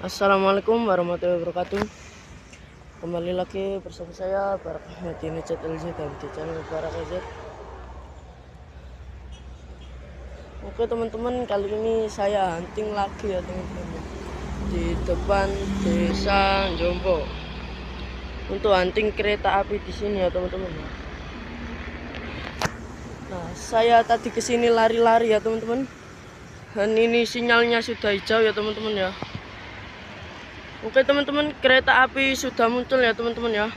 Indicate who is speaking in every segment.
Speaker 1: Assalamualaikum warahmatullahi wabarakatuh. Kembali lagi bersama saya Barak Ahmad Nicet LZ dan di channel Barak LZ. Oke teman-teman, kali ini saya hunting lagi ya teman-teman di depan desa Jombo untuk hunting kereta api di sini ya teman-teman. Nah, saya tadi kesini lari-lari ya teman-teman, dan ini sinyalnya sudah hijau ya teman-teman ya. Oke teman-teman, kereta api sudah muncul ya teman-teman ya.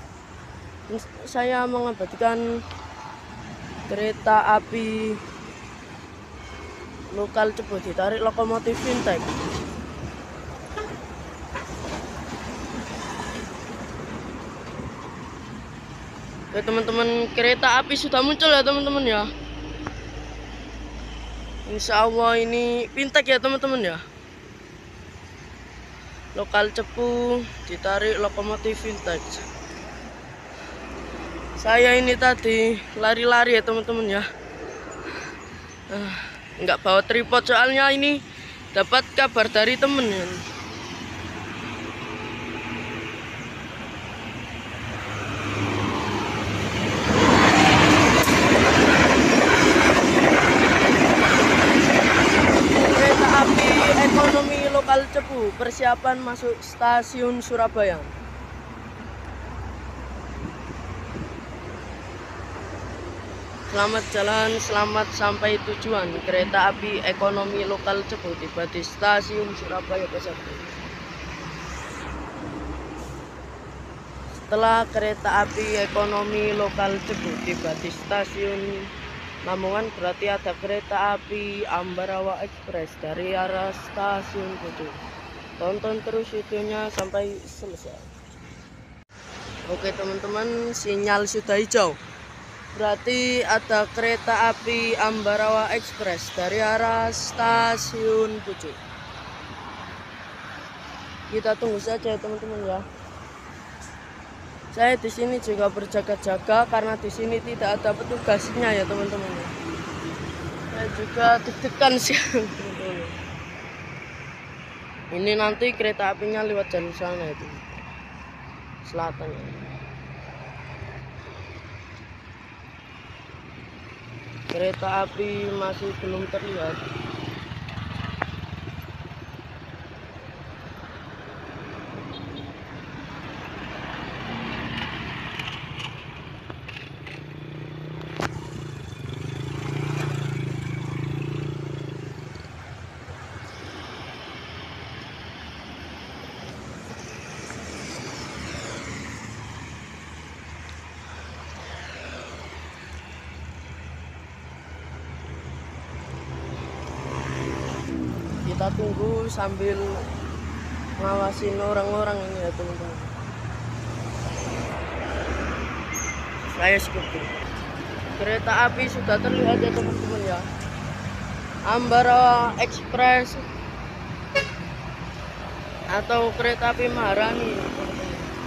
Speaker 1: Saya mengabadikan kereta api lokal Cepu ditarik lokomotif Fintech. Oke teman-teman, kereta api sudah muncul ya teman-teman ya. Insya Allah ini Fintech ya teman-teman ya. Lokal Cepu ditarik lokomotif Fintech. Saya ini tadi lari-lari ya teman-teman ya. Nggak bawa tripod soalnya ini dapat kabar dari temen ya. Kereta api ekonomi lokal Cepu persiapan masuk stasiun Surabaya. Selamat jalan, selamat sampai tujuan. Kereta api ekonomi lokal Cepu tiba di stasiun Surabaya Pasar. Setelah kereta api ekonomi lokal Cepu tiba di stasiun Lamongan, berarti ada kereta api Ambarawa Express dari arah stasiun Pucuk. Tonton terus videonya sampai selesai. Oke teman-teman, sinyal sudah hijau. Berarti ada kereta api Ambarawa Express dari arah stasiun Pucuk. Kita tunggu saja ya teman-teman ya. Saya di sini juga berjaga-jaga karena di sini tidak ada petugasnya ya teman-teman. Saya juga deg-degan sih. Ini nanti kereta apinya lewat jalur sana itu, selatan ya. Kereta api masih belum terlihat. Kita tunggu sambil ngawasin orang-orang ini ya teman-teman. Saya skip dulu. Kereta api sudah terlihat ya teman-teman ya. Ambarawa Express atau kereta api Maharani ya, teman-teman.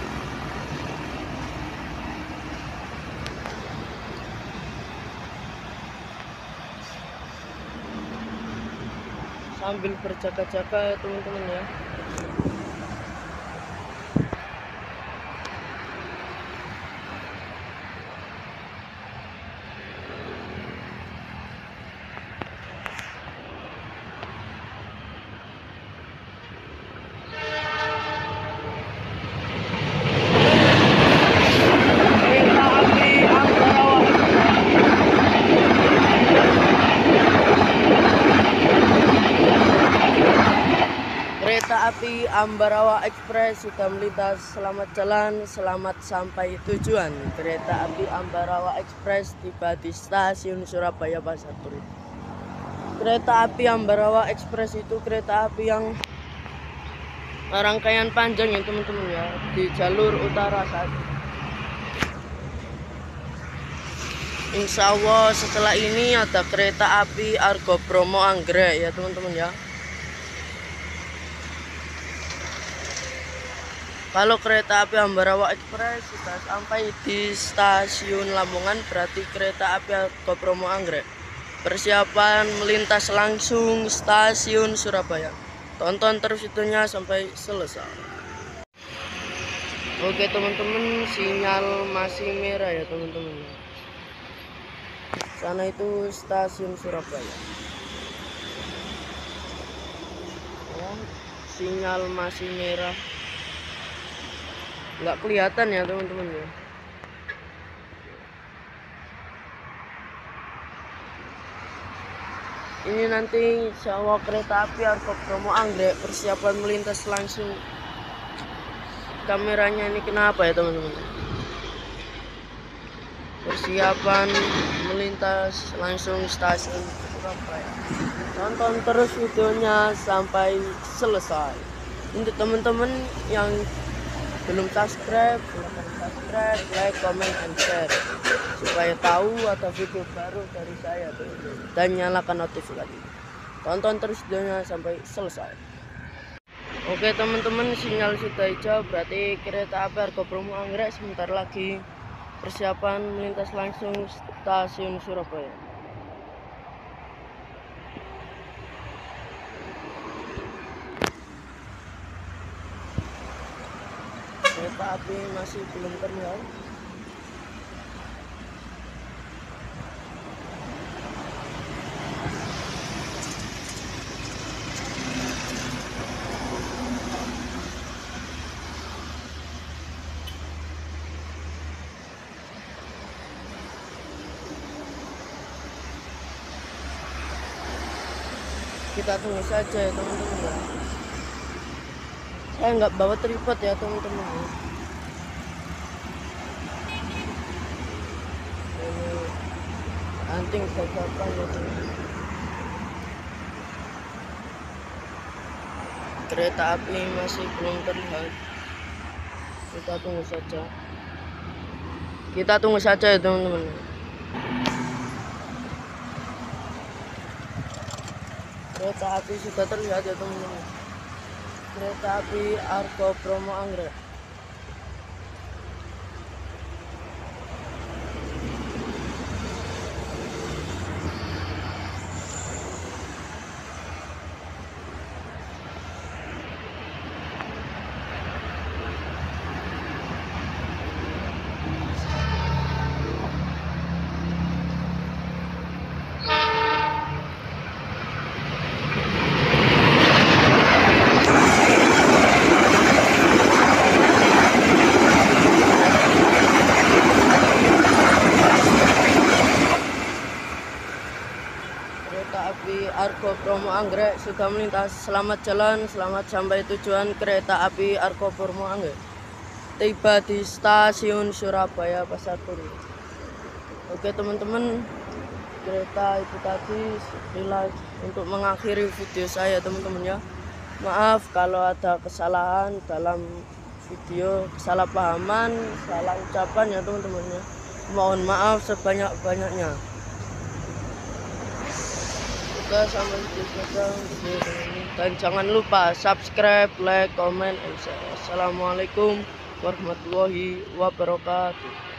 Speaker 1: Sambil berjaga-jaga ya teman-teman ya. Kereta api Ambarawa Express sudah melintas. Selamat jalan, selamat sampai tujuan. Kereta api Ambarawa Express tiba di stasiun Surabaya Pasar Turi. Kereta api Ambarawa Express itu kereta api yang rangkaian panjang ya teman-teman ya, di jalur utara saat ini. Insya Allah setelah ini ada kereta api Argo Bromo Anggrek ya teman-teman ya. Kalau kereta api Ambarawa Express sudah sampai di stasiun Lamongan, berarti kereta api Argo Bromo Anggrek persiapan melintas langsung stasiun Surabaya. Tonton terus videonya sampai selesai. Oke teman-teman, sinyal masih merah ya teman-teman. Sana itu stasiun Surabaya. Oh, sinyal masih merah. Nggak kelihatan ya teman-teman ya. Ini nanti sewa kereta api Argo Bromo Anggrek, persiapan melintas langsung. Kameranya ini kenapa ya teman-teman? Persiapan melintas langsung stasiun Surabaya. Tonton terus videonya sampai selesai. Untuk teman-teman yang belum subscribe, silahkan subscribe, like, comment, and share supaya tahu ada video baru dari saya dan nyalakan notifikasi. Tonton terus videonya sampai selesai. Oke teman-teman, sinyal sudah hijau, berarti kereta api Argo Bromo Anggrek sebentar lagi persiapan melintas langsung stasiun Surabaya. Kereta api masih belum terlihat. Kita tunggu saja ya teman-teman ya. Saya nggak bawa tripod ya teman-teman. Ini anting dadakan ya teman-teman. Kereta api masih belum terlihat. Kita tunggu saja. Kita tunggu saja ya teman-teman. Kereta api sudah terlihat ya teman-teman. Kereta api Argo Bromo Anggrek. Kereta api Argo Bromo Anggrek sudah melintas. Selamat jalan, selamat sampai tujuan kereta api Argo Bromo Anggrek. Tiba di stasiun Surabaya Pasar Turi. Oke teman-teman, kereta itu tadi relax untuk mengakhiri video saya teman-teman ya. Maaf kalau ada kesalahan dalam video, kesalahpahaman, salah ucapan ya teman-teman ya. Mohon maaf sebanyak-banyaknya. Sampai video dan jangan lupa subscribe, like, comment, and share. Assalamualaikum warahmatullahi wabarakatuh.